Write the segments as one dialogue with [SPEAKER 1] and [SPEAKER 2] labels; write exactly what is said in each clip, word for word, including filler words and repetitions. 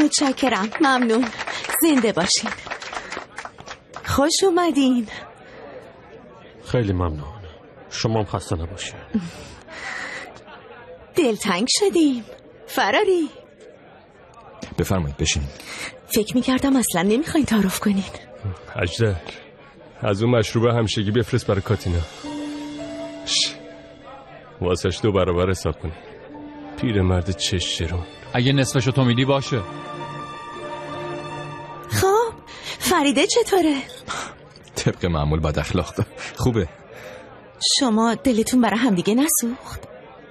[SPEAKER 1] متشکرم. ممنون. زنده باشین. خوش اومدین.
[SPEAKER 2] خیلی ممنون. شما هم خسته نباشین.
[SPEAKER 1] دلتنگ شدیم. فراری
[SPEAKER 3] بفرمایید بشین.
[SPEAKER 1] فکر میکردم اصلا نمیخواین تعارف کنین.
[SPEAKER 4] اجدر از اون مشروبه همشگی بفرست برای کاتینا. واسش دو برابر حساب کنی. پیرمرد چش شرون.
[SPEAKER 5] اگه نصفشو تو میدی باشه.
[SPEAKER 1] خب فریده چطوره؟
[SPEAKER 3] طبق معمول بد اخلاق. خوبه.
[SPEAKER 1] شما دلتون برای همدیگه نسوخت؟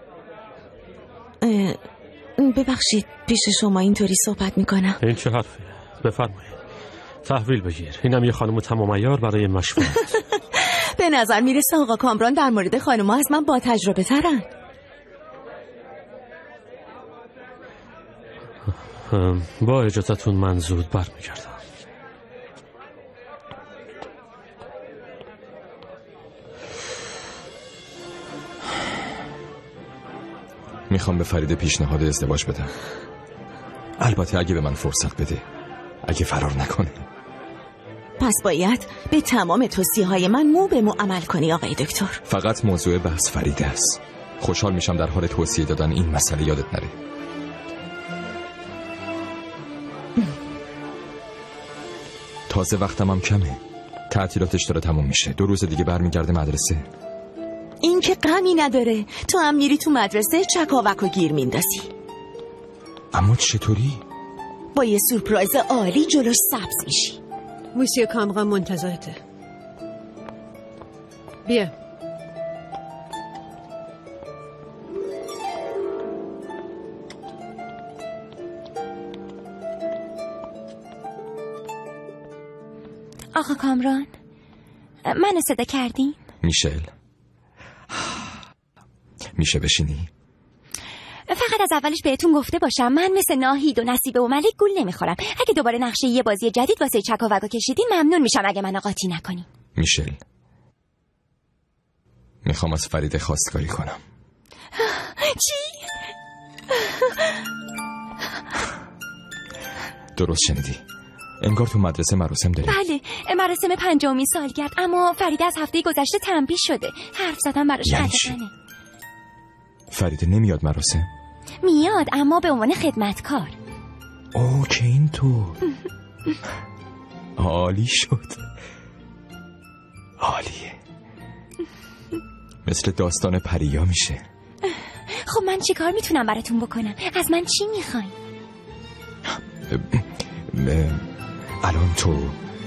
[SPEAKER 1] ببخشید پیش شما اینطوری صحبت میکنم.
[SPEAKER 2] این چه حرفه؟ بفرمایید. تحویل بگیر. اینم یه خانم تمام عیار برای مشورت.
[SPEAKER 1] به نظر میرسه آقا کامران در مورد خانم‌ها از من با تجربه ترن.
[SPEAKER 2] با اجازهتون من زود برمیگردم.
[SPEAKER 3] میخوام به فریده پیشنهاد ازدواج بدم. البته اگه به من فرصت بده. اگه فرار نکنه.
[SPEAKER 1] پس باید به تمام توصیه‌های من مو به مو عمل کنی آقای دکتر.
[SPEAKER 3] فقط موضوع بحث فریده است. خوشحال میشم در حال توصیه دادن این مسئله یادت نره. تازه وقتم هم کمه. تعطیلاتش داره تموم میشه. دو روز دیگه برمیگرده مدرسه.
[SPEAKER 1] این که غمی نداره. تو هم میری تو مدرسه چکاوک و گیر میندازی.
[SPEAKER 3] اما چطوری؟
[SPEAKER 1] با یه سورپرایز عالی جلوش سبز میشی.
[SPEAKER 6] موسیو کامران منتظرته. بیا.
[SPEAKER 7] آقا کامران منو صدا کردین؟
[SPEAKER 3] میشل میشه بشینی؟
[SPEAKER 7] فقط از اولش بهتون گفته باشم من مثل ناهید و نصیبه و ملک گول نمیخورم. اگه دوباره نقشه یه بازی جدید واسه چکاوکو کشیدین ممنون میشم اگه منو قاطی نکنین.
[SPEAKER 3] میشل میخوام از فریده خواستگاری کنم.
[SPEAKER 7] چی؟
[SPEAKER 3] درست شنیدی. انگار تو مدرسه مراسم داری.
[SPEAKER 7] بله مراسم پنجمین سالگرد، اما فریده از هفته گذشته تنبیه شده. حرف زدم براش عجبانه.
[SPEAKER 3] فریده نمیاد مراسم؟
[SPEAKER 7] میاد اما به عنوان خدمتکار.
[SPEAKER 3] اوه که این تو عالی شد. عالیه. مثل داستان پریا میشه.
[SPEAKER 7] خب من چی کار میتونم براتون بکنم؟ از من چی میخواین؟
[SPEAKER 3] الان تو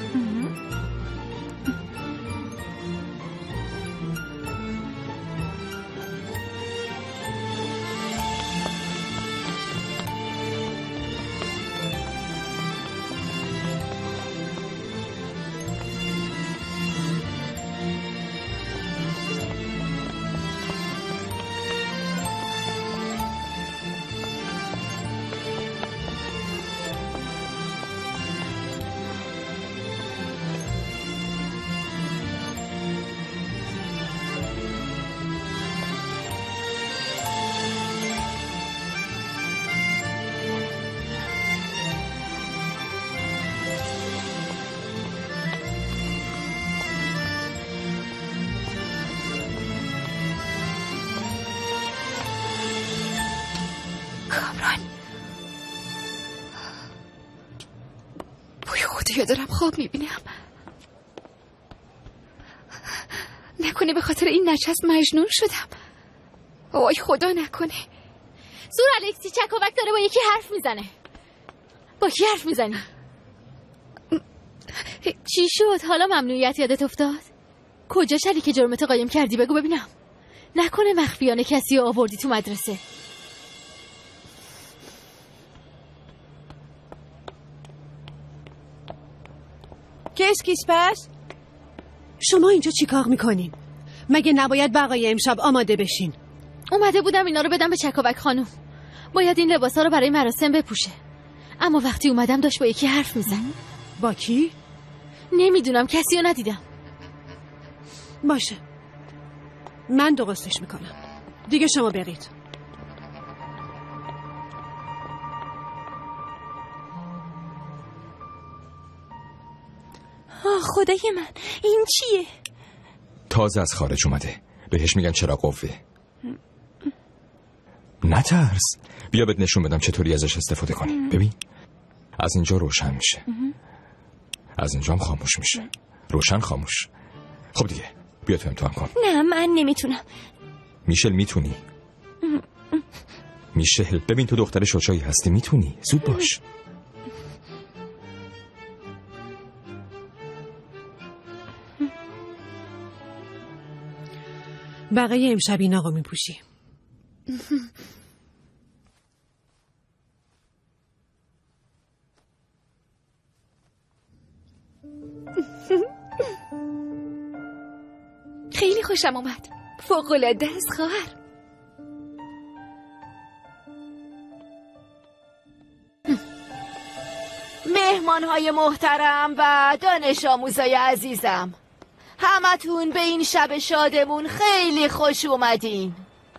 [SPEAKER 8] یا دارم خواب میبینم. نکنه به خاطر این نچست مجنون شدم. وای خدا نکنه.
[SPEAKER 9] سور الکسی چکاوک داره با یکی حرف میزنه.
[SPEAKER 8] با کی حرف میزنی؟
[SPEAKER 9] چی شد؟ حالا ممنوعیت یادت افتاد؟
[SPEAKER 8] کجا شریک جرمت قایم کردی؟ بگو ببینم. نکنه مخفیانه کسی رو آوردی تو مدرسه؟
[SPEAKER 6] کس کیس پس؟ شما اینجا چی کار میکنین؟ مگه نباید برای امشب آماده بشین؟
[SPEAKER 8] اومده بودم اینا رو بدم به چکاوک خانوم. باید این لباسا رو برای مراسم بپوشه. اما وقتی اومدم داشت با یکی حرف میزن.
[SPEAKER 6] با کی؟
[SPEAKER 8] نمیدونم، کسی رو ندیدم.
[SPEAKER 6] باشه من درستش میکنم. دیگه شما برید.
[SPEAKER 7] آه خدای من، این چیه؟
[SPEAKER 3] تازه از خارج اومده، بهش میگن چرا قوه. نترس، بیا بهت نشون بدم چطوری ازش استفاده کنی. ببین از اینجا روشن میشه، از اینجا هم خاموش میشه. روشن خاموش. خب دیگه بیا تو امتحان کن.
[SPEAKER 7] نه من نمیتونم.
[SPEAKER 3] میشل میتونی. میشل ببین تو دختر شجاعی هستی، میتونی. زود باش.
[SPEAKER 6] بقیه امشب این آقا میپوشی.
[SPEAKER 8] خیلی خوشم اومد. فوق‌العاده است خواهر.
[SPEAKER 10] مهمانهای محترم و دانش آموزای عزیزم، همتون به این شب شادمون خیلی خوش اومدین.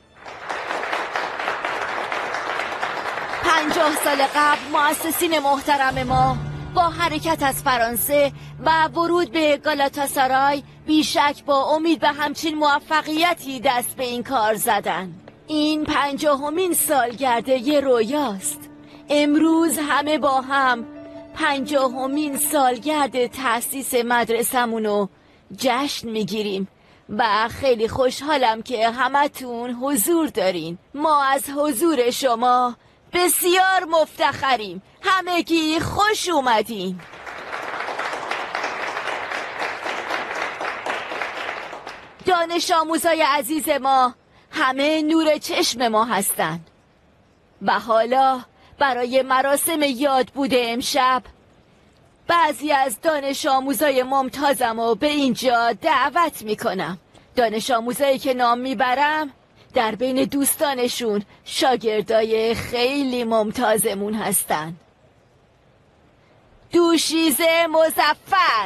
[SPEAKER 10] پنجاه سال قبل مؤسسین محترم ما با حرکت از فرانسه و ورود به گالاتاسارای بیشک با امید به همچین موفقیتی دست به این کار زدن. این پنجاهمین سالگرد یه رویاست. امروز همه با هم پنجاهمین سالگرد تأسیس مدرسمونو جشن میگیریم و خیلی خوشحالم که همتون حضور دارین. ما از حضور شما بسیار مفتخریم. همگی خوش اومدین. دانش آموزای عزیز ما همه نور چشم ما هستن و حالا برای مراسم یاد بوده امشب بعضی از دانش آموزای ممتازم رو به اینجا دعوت میکنم. دانش آموزایی که نام میبرم در بین دوستانشون شاگردای خیلی ممتازمون هستن. دوشیزه مظفر،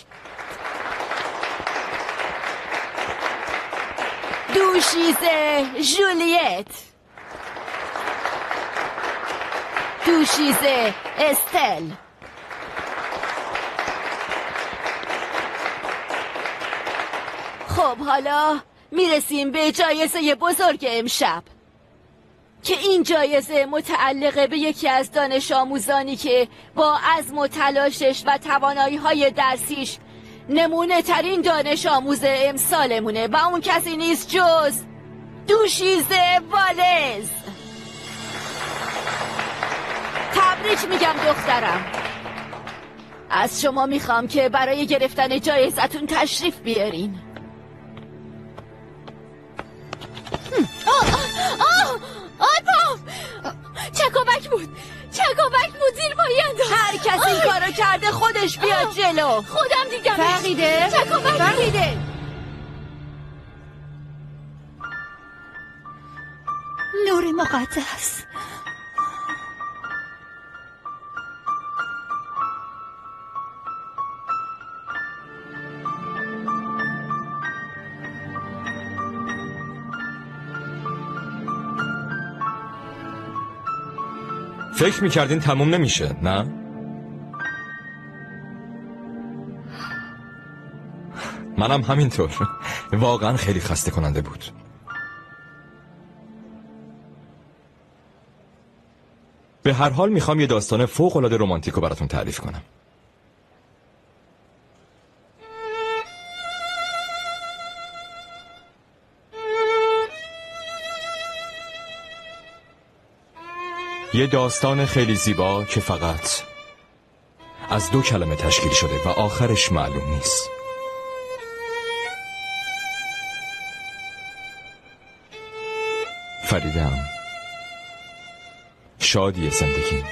[SPEAKER 10] دوشیزه جولیت، دوشیزه استل، خب حالا میرسیم به جایزه بزرگ امشب که این جایزه متعلقه به یکی از دانش آموزانی که با عزم و تلاشش و توانایی‌های درسیش نمونه ترین دانش آموز امسالمونه و اون کسی نیست جز دوشیزه والز. تبریک میگم دخترم. از شما میخوام که برای گرفتن جایزتون تشریف بیارین.
[SPEAKER 8] آه آه آه چکاوک بود، چکاوک بود، زیر پایی انداخت.
[SPEAKER 10] هر کسی این کارو کرده خودش بیاد جلو.
[SPEAKER 8] خودم دیدم.
[SPEAKER 6] فقیده
[SPEAKER 8] چکاوک
[SPEAKER 6] فقیده
[SPEAKER 7] نور مقدس.
[SPEAKER 3] فکر میکردین تموم نمیشه نه؟ منم همینطور. واقعا خیلی خسته کننده بود. به هر حال میخوام یه داستان فوق العاده رمانتیکو براتون تعریف کنم. یه داستان خیلی زیبا که فقط از دو کلمه تشکیل شده و آخرش معلوم نیست. فریدم، شادی زندگی.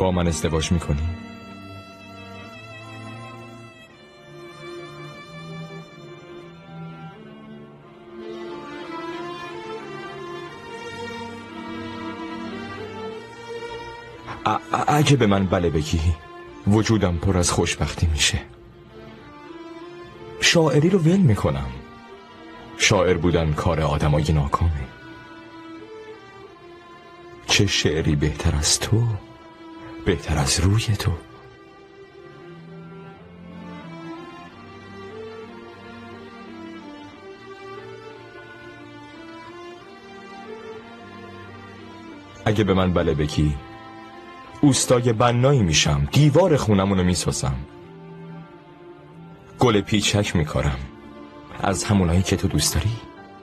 [SPEAKER 3] با من ازدواج میکنی؟ اگه به من بله بگی وجودم پر از خوشبختی میشه. شاعری رو ول میکنم. شاعر بودن کار آدمای ناکامه. چه شعری بهتر از تو، بهتر از روی تو. اگه به من بله بگی اوستای بنایی میشم، دیوار خونمونو میسازم، گل پیچک میکارم از همونایی که تو دوست داری.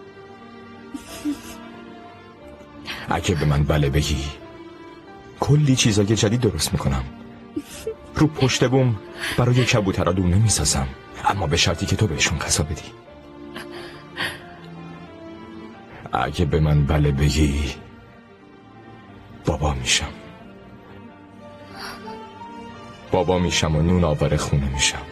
[SPEAKER 3] اگه به من بله بگی کلی چیزای جدید درست میکنم، رو پشت بوم برای کبوترها دونه میسازم، اما به شرطی که تو بهشون غذا بدی. اگه به من بله بگی بابا میشم. بابا میشم و نون آور خونه میشم.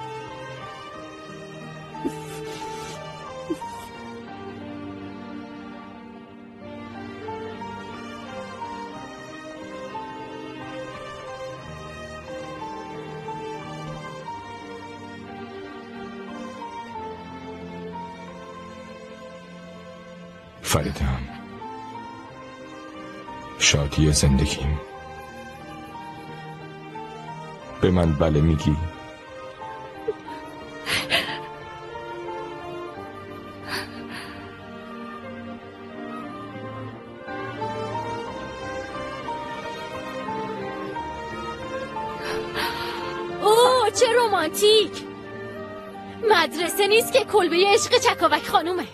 [SPEAKER 3] فریدم، شادی زندگیم. به من بله میگی؟
[SPEAKER 8] اوه چه رومانتیک. مدرسه نیست که کلبه عشق چکاوک خانومه.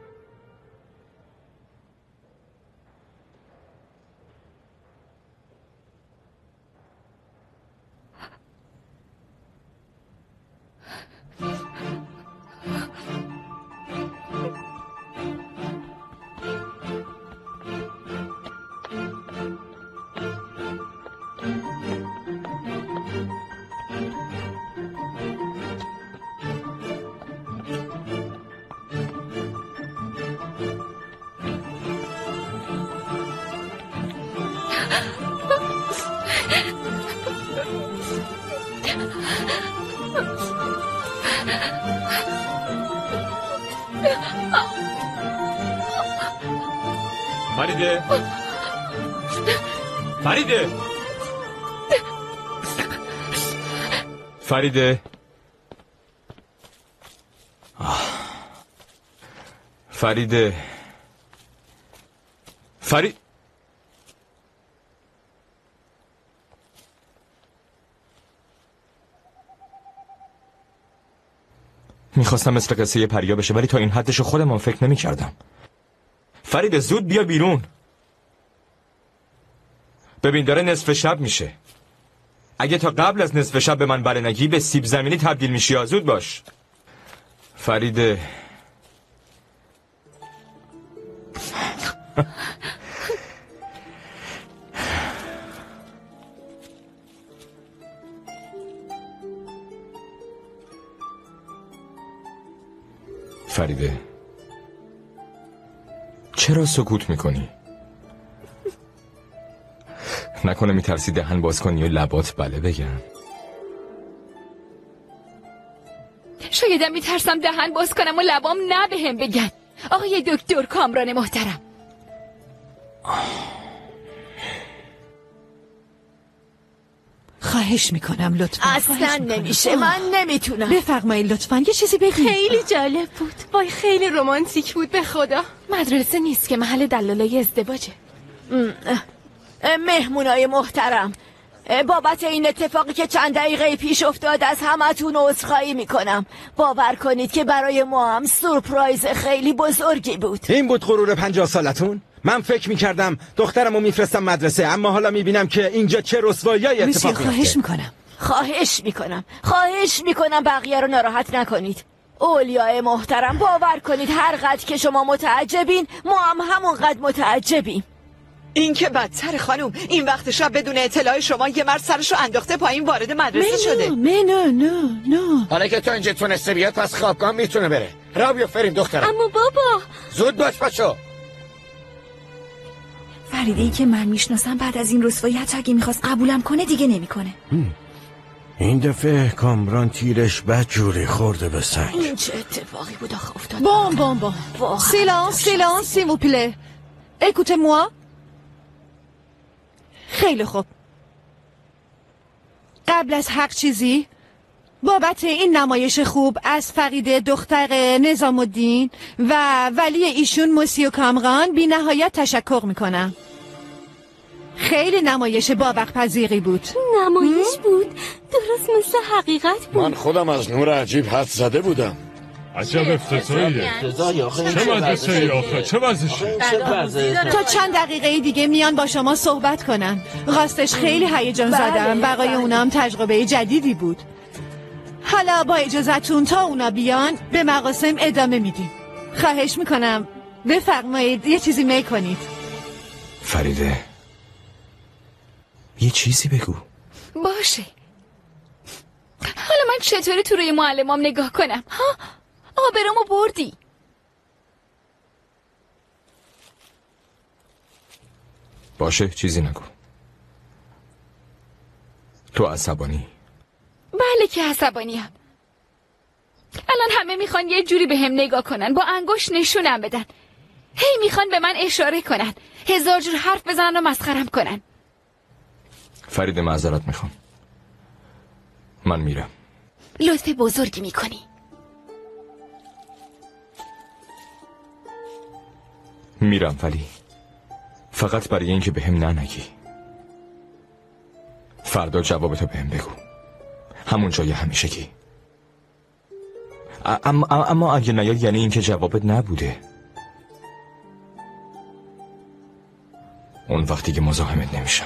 [SPEAKER 3] فریده فریده فریده فریده فرید میخواستم مثل قصه پریا بشه، ولی تا این حدشو خودم فکر نمی کردم. فرید زود بیا بیرون. ببین داره نصف شب میشه. اگه تا قبل از نصف شب به من بله نگی به سیب زمینی تبدیل میشی. یا زود باش فرید. فریده چرا سکوت میکنی؟ نکنه میترسی دهن باز کنی و لبات بله بگن؟
[SPEAKER 11] شایدم میترسم دهن باز کنم و لبام نه بهم بگن. آقای دکتر کامران محترم،
[SPEAKER 6] خواهش میکنم لطفا.
[SPEAKER 10] اصلا نمیشه، من نمیتونم.
[SPEAKER 6] بفرمایید لطفا یه چیزی بگید.
[SPEAKER 8] خیلی جالب بود. وای خیلی رومانتیک بود به خدا.
[SPEAKER 11] مدرسه نیست که محل دلالای ازدواجه.
[SPEAKER 10] مهمونای محترم، بابت این اتفاقی که چند دقیقه پیش افتاد از همتون عذرخواهی میکنم. باور کنید که برای ما هم سورپرایز خیلی بزرگی بود.
[SPEAKER 12] این بود غرور پنجاه سالتون؟ من فکر میکردم دخترمو میفرستم مدرسه، اما حالا میبینم که اینجا چه رسوایی اتفاق میفته.
[SPEAKER 6] خواهش میکنم
[SPEAKER 10] خواهش میکنم خواهش میکنم بقیه رو ناراحت نکنید. اولیای محترم، باور کنید هر قدر که شما متعجبین ما هم همون قدر متعجبیم.
[SPEAKER 13] این که بدتر خانم. این وقت شب بدون اطلاع شما یه مرد سرشو انداخته پایین وارد مدرسه شده.
[SPEAKER 6] منو نه نه
[SPEAKER 14] حالا که تا اینجا تونسته بیاد پس خوابگاه میتونه بره. را بیافرین دخترم.
[SPEAKER 7] اما بابا
[SPEAKER 14] زود باش بچو.
[SPEAKER 11] فریده ای که من میشناسم بعد از این رسوایی حتی اگه میخواست قبولم کنه دیگه نمیکنه.
[SPEAKER 12] این دفعه کامران تیرش بدجوری خورده به سنگ.
[SPEAKER 10] این چه اتفاقی بود آخه افتاد؟
[SPEAKER 6] بام بام بام. سیلانس سیلانس سی وو پله. écoutez moi. خیلی خوب. قبل از هر چیزی بابت این نمایش خوب از فریده دختر نظام الدین و ولی ایشون موسیو کامران بی نهایت تشکر میکنم. خیلی نمایش باوق پذیری بود.
[SPEAKER 7] نمایش بود؟ درست مثل حقیقت بود.
[SPEAKER 14] من خودم از نور عجیب حد زده بودم.
[SPEAKER 4] عجب افتضاحیه. چه مدرسه‌ای آخه؟ چه وضعشه؟
[SPEAKER 6] تا چند دقیقه دیگه میان با شما صحبت کنن. راستش خیلی هیجان زدم. برای اونام تجربه جدیدی بود. حالا با اجازتون تا اونا بیان به مراسم ادامه میدیم. خواهش میکنم بفرمایید یه چیزی میکنید.
[SPEAKER 3] فریده یه چیزی بگو.
[SPEAKER 11] باشه. حالا من چطوری تو روی معلمام نگاه کنم؟ ها؟ آبرامو بردی.
[SPEAKER 3] باشه چیزی نگو. تو عصبانی؟
[SPEAKER 11] بله که عصبانیم. الان همه میخوان یه جوری به هم نگاه کنن، با انگشت نشونم بدن. هی میخوان به من اشاره کنن، هزار جور حرف بزنن و مسخرم کنن.
[SPEAKER 3] فرید معذرت میخوام. من میرم.
[SPEAKER 11] لطف بزرگی میکنی.
[SPEAKER 3] میرم ولی فقط برای اینکه به هم ننگی. فردا جوابتو به هم بگو، همون جای همیشگی. اما, اما اگه نیاد یعنی اینکه جوابت نبوده. اون وقتی که مزاحمت نمیشم.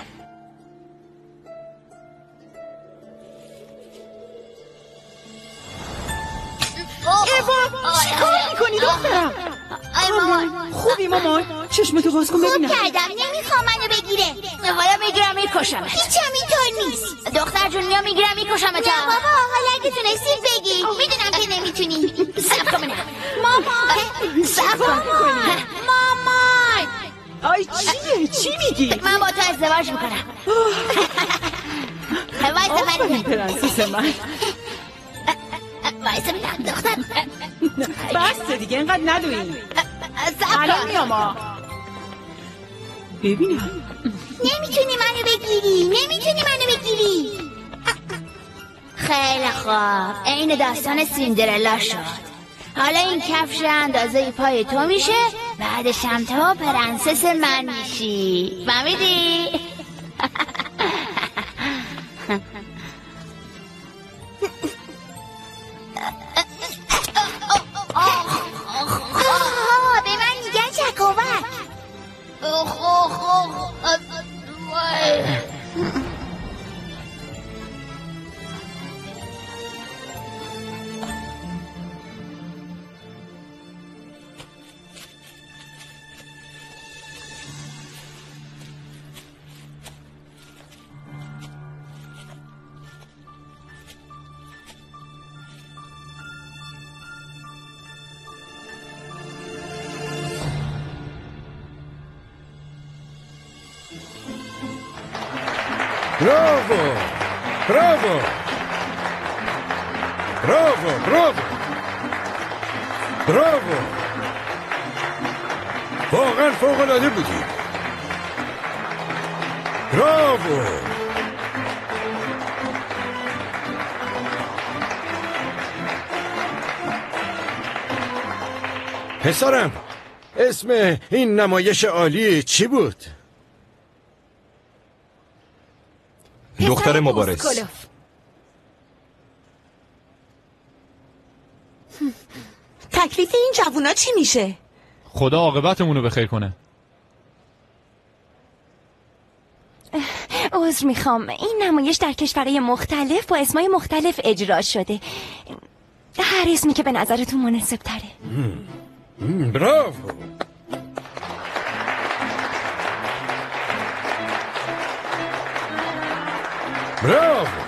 [SPEAKER 6] ایوا چیکار میکنی دخترم؟ خوبی مامان؟ چشمتو باز کن ببینم.
[SPEAKER 10] خوب کردم، نمیخوام منو بگیره. حالا میگیرم میکشمت. هیچ هم اینطور نیست. دختر جون یا میگیرم میکشمت. نه بابا حالا اگه تونستی بگی. میدونم که نمیتونی. صبر کن. مامان صبر کن. مامان
[SPEAKER 6] آی چیه؟ چی میگی؟
[SPEAKER 10] من با تو ازدواج میکنم. وایسا
[SPEAKER 6] آفرین پرنسس من.
[SPEAKER 10] وایسا بینم دختر.
[SPEAKER 6] بسته دیگه اینقدر ندویی. الان میام. ببینم.
[SPEAKER 10] نمیتونی منو بگیری. نمیتونی منو بگیری. خیلی خوب. این داستان سیندرلا شد. حالا این کفش اندازه پای تو میشه، بعدش هم تو پرنسس من میشی. فهمیدی؟ به من میگن چکاوک.
[SPEAKER 12] برافو برافو برافو برافو برافو واقعا فوق العاده بودی. برافو. پسرم اسم این نمایش عالی چی بود؟
[SPEAKER 3] دختر مبارز.
[SPEAKER 1] تکلیف این جوونا چی میشه؟
[SPEAKER 5] خدا عاقبتمون رو بخیر کنه.
[SPEAKER 7] عذر میخوام، این نمایش در کشورهای مختلف با اسمای مختلف اجرا شده. هر اسمی که به نظرتون مناسب تره.
[SPEAKER 12] براو.
[SPEAKER 14] براو